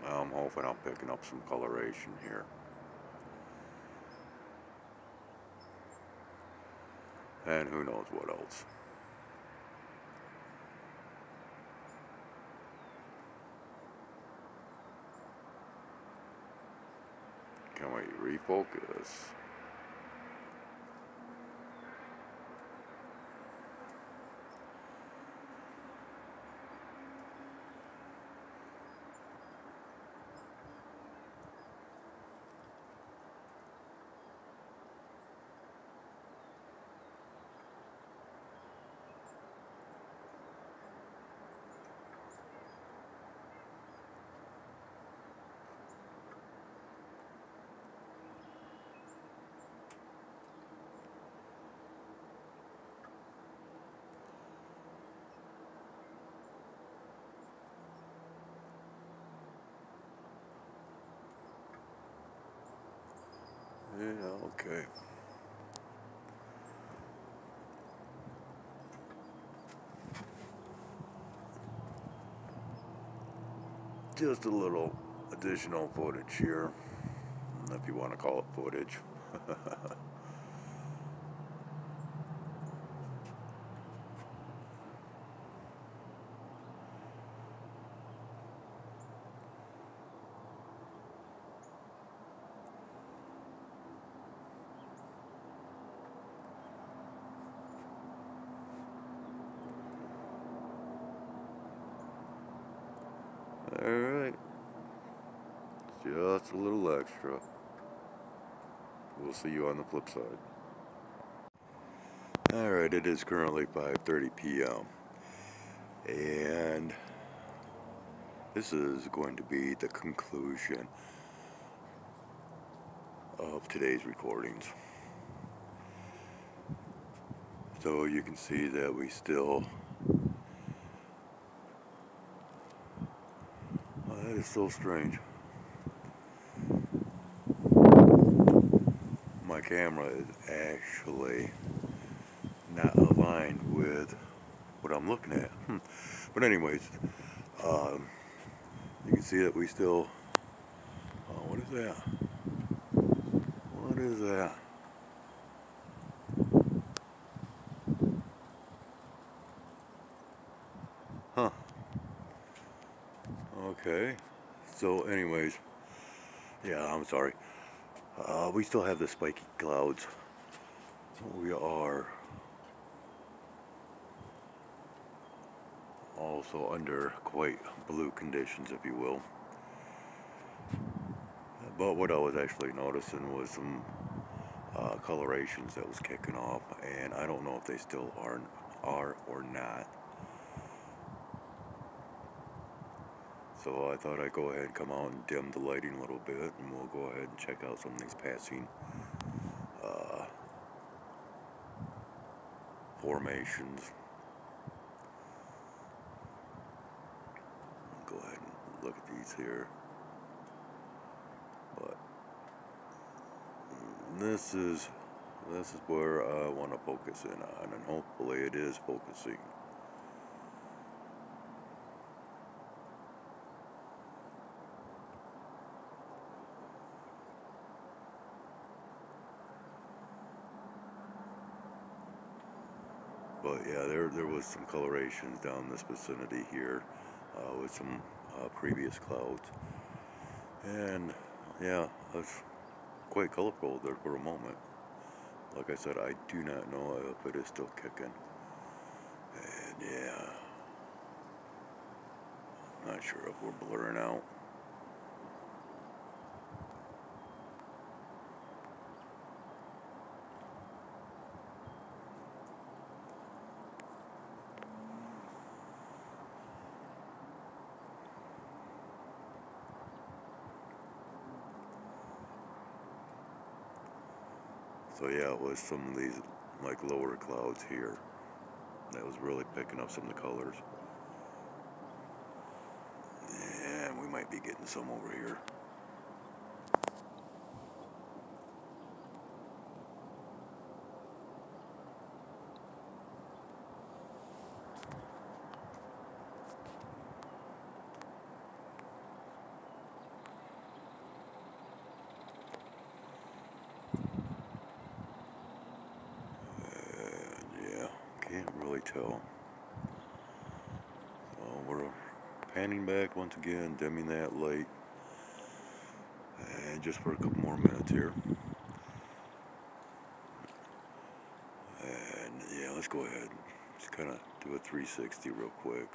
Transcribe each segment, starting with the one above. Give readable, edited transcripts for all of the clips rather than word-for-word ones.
I'm hoping I'm picking up some coloration here. And who knows what else. Can we refocus? Yeah, okay. Just a little additional footage here, if you want to call it footage. Alright, just a little extra. We'll see you on the flip side. Alright, it is currently 5:30 p.m. and this is going to be the conclusion of today's recordings. So you can see that we still, that is so strange. My camera is actually not aligned with what I'm looking at. But anyways, you can see that we still, what is that? What is that? Huh. Okay. So anyways, yeah, I'm sorry. We still have the spiky clouds. We are also under quite blue conditions, if you will. But what I was actually noticing was some colorations that was kicking off, and I don't know if they still are or not. So I thought I'd go ahead and come out and dim the lighting a little bit, and we'll go ahead and check out some of these passing formations. Go ahead and look at these here. But this is where I want to focus in on, and hopefully it is focusing. But yeah, there was some colorations down this vicinity here with some previous clouds, and yeah, it's quite colorful there for a moment. Like I said, I do not know if it is still kicking, and yeah, I'm not sure if we're blurring out. So yeah, it was some of these like lower clouds here that was really picking up some of the colors. And we might be getting some over here. tell. Well, we're panning back once again, dimming that light, and just for a couple more minutes here. And yeah, let's go ahead. Just kind of do a 360 real quick.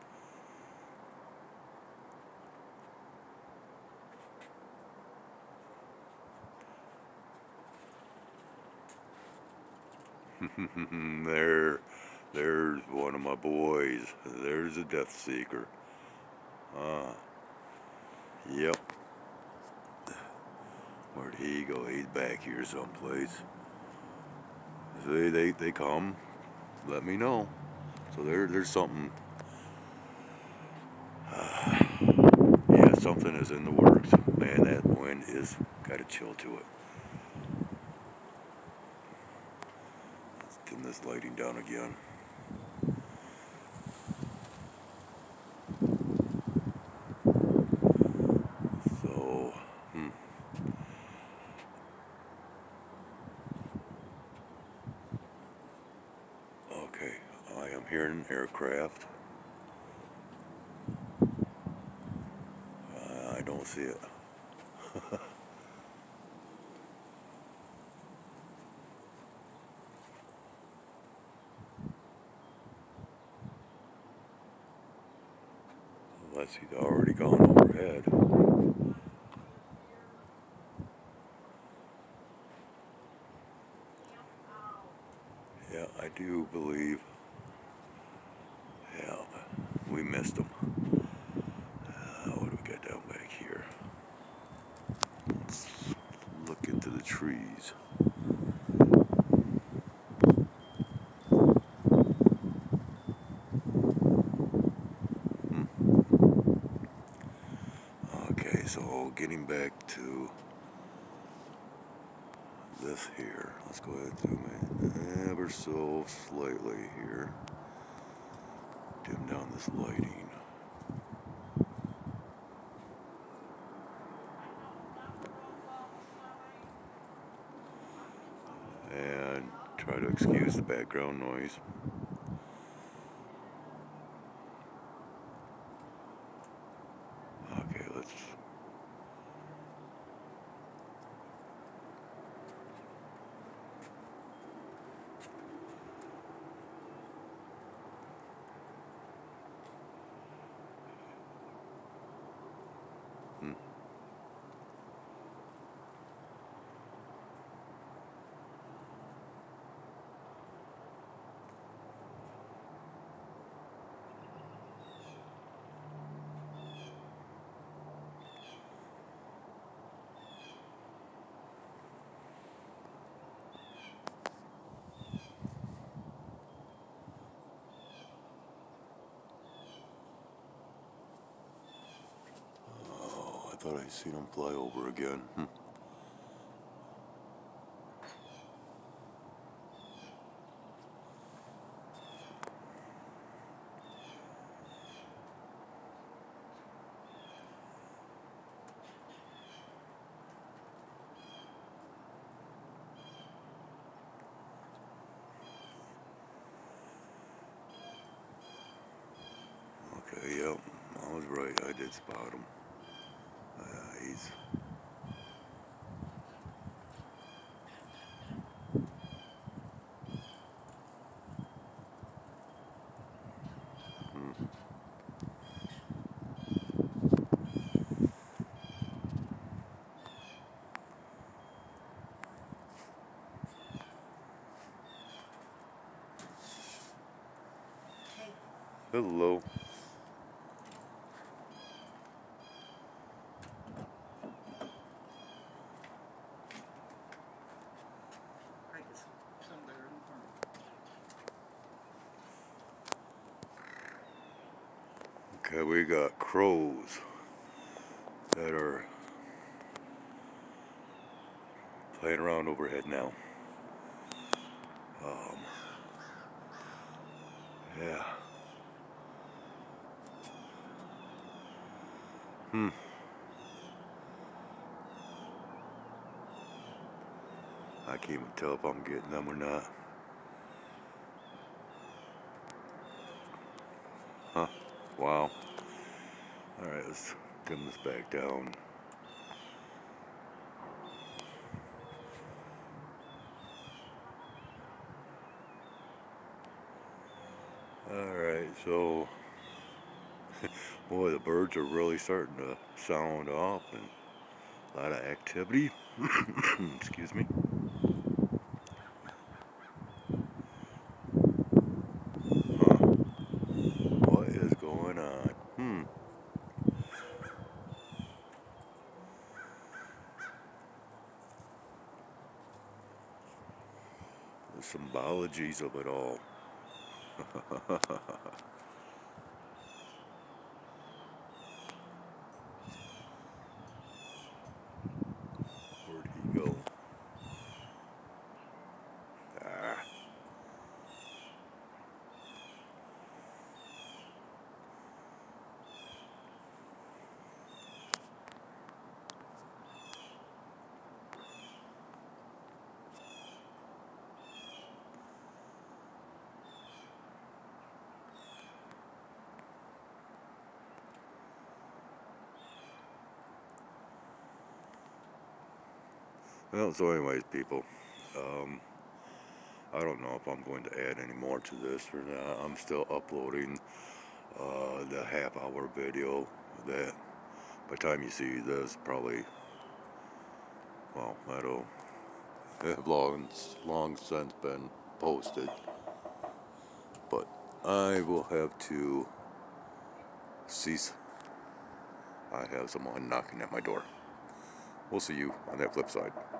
There's one of my boys. There's a Death Seeker. Yep. Where'd he go? He's back here someplace. They come. Let me know. So there's something. Yeah, something is in the works. Man, that wind is got a chill to it. Let's dim this lighting down again. So, okay, I am hearing an aircraft. I don't see it. Unless he's already gone overhead. Yeah, I do believe. Yeah, we missed him. What do we got down back here? Let's look into the trees. Okay, so getting back to this here. Let's go ahead and zoom in ever so slightly here. Dim down this lighting. And try to excuse the background noise. Okay, let's... Oh, I thought I'd seen him fly over again. Okay, yep, I was right. I did spot him. He's... Hello. Okay, we got crows that are playing around overhead now. Yeah. I can't even tell if I'm getting them or not. Let's dim this back down. Alright, so boy, the birds are really starting to sound off and a lot of activity. Excuse me. Huh. What is going on? The symbologies of it all. Where'd he go? Ah. Well, so anyways, people, I don't know if I'm going to add any more to this or not. I'm still uploading the half-hour video that by the time you see this, probably, well, that'll have long since been posted. But I will have to cease. I have someone knocking at my door. We'll see you on that flip side.